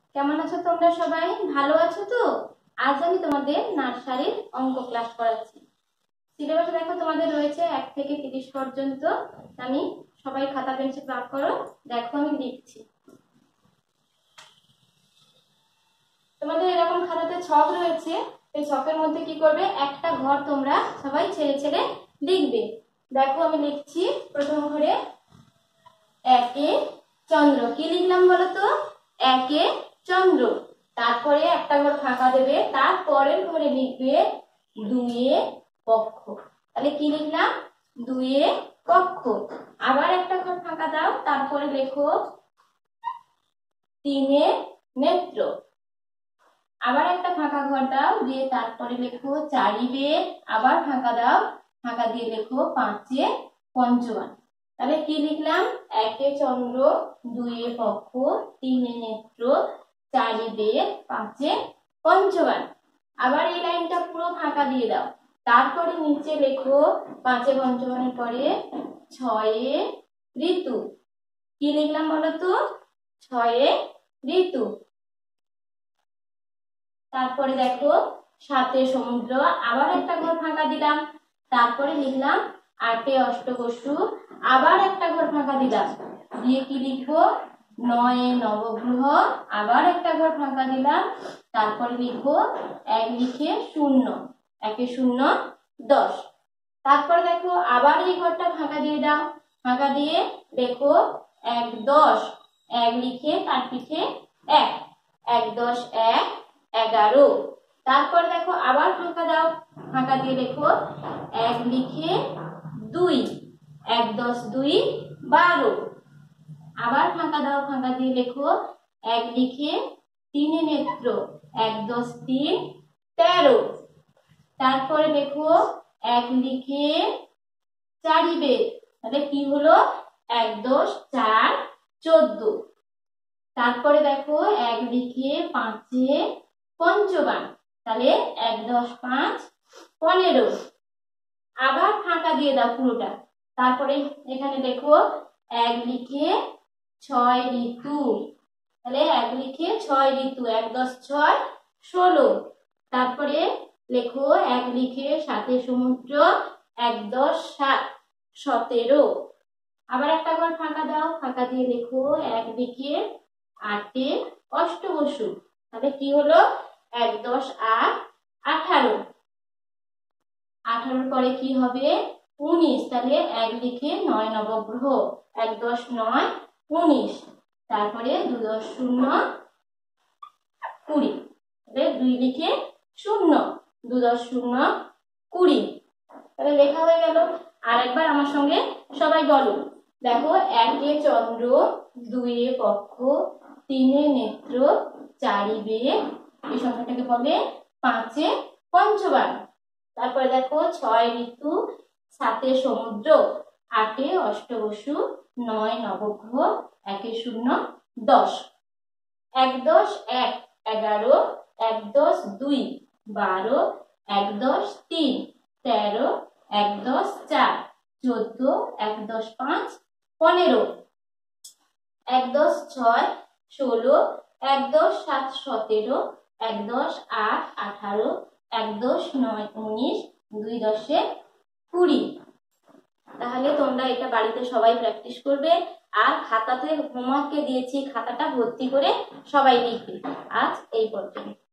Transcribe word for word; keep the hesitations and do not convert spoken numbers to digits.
কেমন আছো তোমরা সবাই? ভালো আছো তো? আজ আমি তোমাদের নার্সারির অঙ্ক ক্লাস করাচ্ছি। সিলেবাস দেখো তোমাদের রয়েছে এক থেকে তিরিশ পর্যন্ত। আমি সবাই খাতা পেন্সিল বার করো, দেখো আমি লিখছি। তোমাদের এরকম খাতাতে ছক রয়েছে, এই ছকের মধ্যে কি করবে, একটা ঘর তোমরা সবাই ছেড়ে ছেড়ে লিখবে। দেখো আমি লিখছি। প্রথম ঘরে একে চন্দ্র, কি লিখলাম বলো তো? একে চন্দ্র। তারপরে একটা ঘর ফাঁকা দেবে, তারপরের ঘরে লিখবে দুইয়ে পক্ষ। তাহলে কি লিখলাম? দুইয়ে পক্ষ। আবার একটা ঘর ফাঁকা দাও, তারপরে লেখো তিনে নেত্র। আবার একটা ফাঁকা ঘর দাও, দিয়ে তারপরে লেখো চারি বেদ। আবার ফাঁকা দাও, ফাঁকা দিয়ে লেখো পাঁচে পঞ্চবান। তাহলে কি লিখলাম? একে চন্দ্র, দুইয়ে পক্ষ, তিনে নেত্র, চারি বেদ, পাঁচে পঞ্চবান। আবার এই লাইনটা পুরো ফাঁকা দিয়ে দাও, তারপরে নিচে লেখো পাঁচে পঞ্চবানের পরে ছয়ে ঋতু। কি লিখলাম বলো তো? ছয়ে ঋতু। তারপরে দেখো সাতে সমুদ্র। আবার একটা ঘর ফাঁকা দিলাম, তারপরে লিখলাম আটে অষ্টবসু। আবার একটা ঘর ফাঁকা দিলাম, দিয়ে কি লিখবো? নয়ে নবগ্রহ। আবার একটা ঘর ফাঁকা দিলাম, তারপরে লিখবো এক লিখে শূন্য, একে শূন্য দশ। তারপরে দেখো আবার এই ঘরটা ফাঁকা দিয়ে দাও, ফাঁকা দিয়ে লেখো এক দশ। এক লিখে তার পিঠে এক, এক দশ এক এগারো। তারপর দেখো আবার ফাঁকা দাও, ফাঁকা দিয়ে লেখো এক লিখে দুই, এক দশ দুই বারো। আবার ফাঁকা দাও, ফাঁকা দিয়ে লেখো এক লিখে তিনে নেত্র, এক দশ তিন তেরো। তারপরে লেখো এক লিখে চারি বেদ। তাহলে কি হলো? এক দশ চার চোদ্দ। তারপরে দেখো এক লিখে পাঁচে পঞ্চবান। তাহলে এক দশ পাঁচ পনেরো। আবার ফাঁকা দিয়ে দাও পুরোটা, তারপরে এখানে দেখো এক লিখে ছয় ঋতু। তাহলে এক লিখে ছয় ঋতু, এক দশ ছয় ষোলো। তারপরে লেখো এক লিখে সাতে সমুদ্র, এক দশ সাত সতেরো। আবার একটা ঘর ফাঁকা দাও, ফাঁকা দিয়ে লেখো এক লিখে আটে অষ্টবসু। তাহলে কি হলো? এক দশ আট আঠারো। আঠারোর পরে কি হবে? উনিশ। তাহলে এক লিখে নয় নবগ্রহ, এক দশ নয় উনিশ। তারপরে দু দশ শূন্য কুড়ি। তাহলে দুই লিখে শূন্য, দু দশ শূন্য কুড়ি। তাহলে লেখা হয়ে গেল। আর একবার আমার সঙ্গে সবাই বলো। দেখো একে চন্দ্র, দুইয়ে পক্ষ, তিনে নেত্র, চারি বেদ, এই সংখ্যাটাকে বলে পাঁচে পঞ্চবান। তারপরে দেখো ছয় ঋতু, সাতে সমুদ্র, আটে অষ্টবসু, নয় নবগ্রহ, একে শূন্য দশ। এক দশ এক এগারো, এক দশ দুই বারো, এক দশ তিন তেরো, এক দশ চার চোদ্দ, এক দশ পাঁচ পনেরো, এক দশ ছয় ষোলো, এক দশ সাত সতেরো, এক দশ আট আঠারো, এক দশ নয় উনিশ, দুই দশে কুড়ি। তাহলে তোমরা এটা বাড়িতে সবাই প্র্যাকটিস করবে, আর খাতাতে হোমওয়ার্কে দিয়েছি, খাতাটা ভর্তি করে সবাই লিখবে। আজ এই পর্যন্ত।